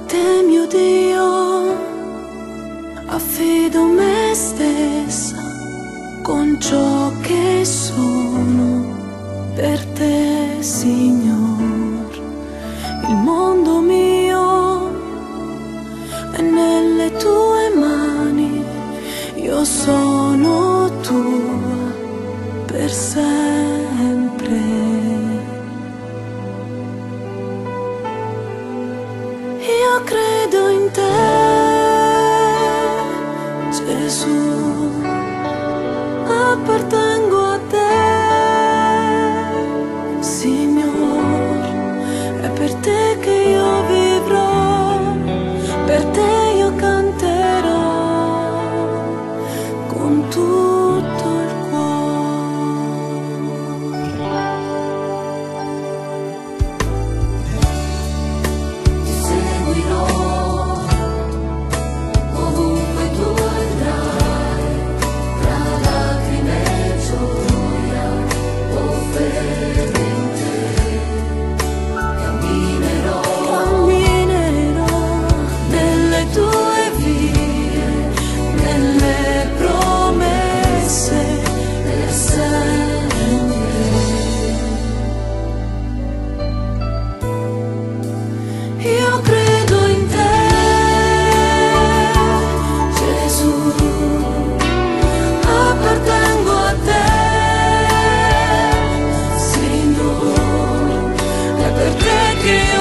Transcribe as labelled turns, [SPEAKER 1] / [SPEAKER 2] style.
[SPEAKER 1] te mio Dio, affido me stessa con ciò che sono per te, Signor. Il mondo mio è nelle tue mani, io sono tua per sempre. Io credo in te, Gesù, appartengo a te, Signor, è per te che io vivrò, per te io canterò con tutto il che